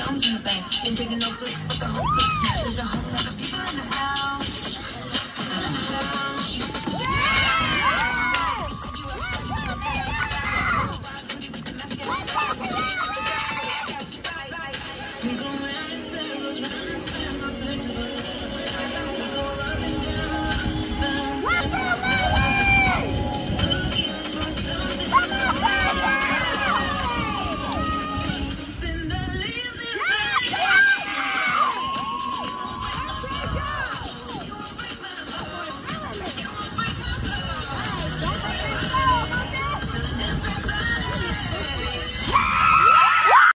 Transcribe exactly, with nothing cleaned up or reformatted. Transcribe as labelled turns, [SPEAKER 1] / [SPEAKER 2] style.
[SPEAKER 1] thumbs in the bank. Been taking no flicks, but the whole click snap. There's a whole lot of people in the house.